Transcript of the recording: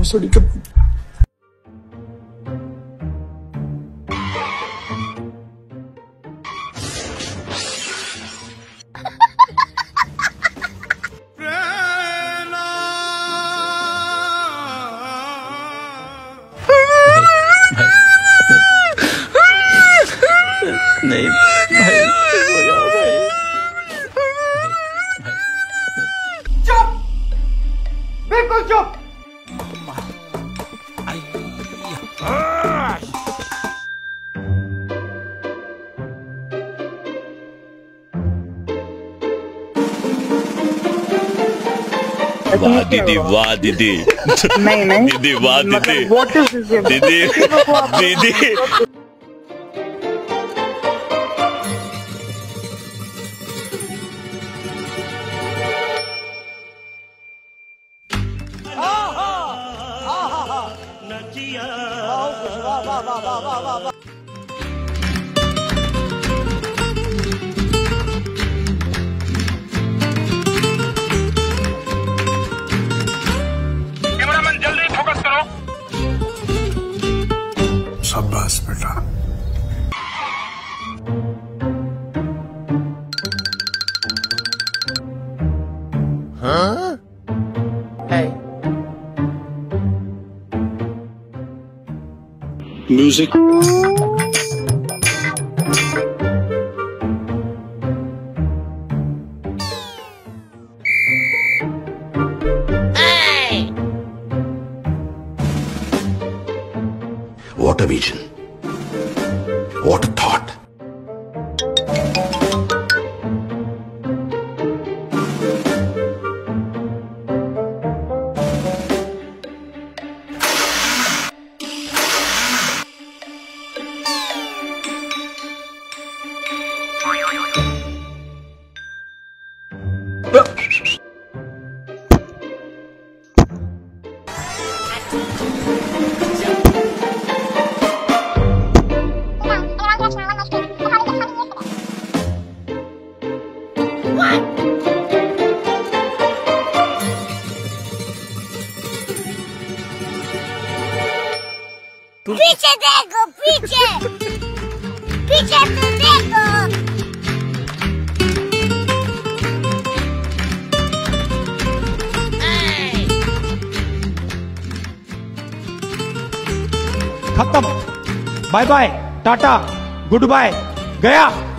भोसड़ी के नहीं भाई, हो जाओ भाई। चुप, बिल्कुल चुप। वाह दीदी, वाह दीदी। नहीं नहीं दीदी, वाह दीदी। What is this? दीदी, दीदी। कैमरामैन जल्दी फोकस करो। शाबाश बेटा। Music. What a vision. What a thought. पीछे देखो, पीछे पीछे तो देखो। खत्म। बाय बाय, टाटा, गुड बाय, गया।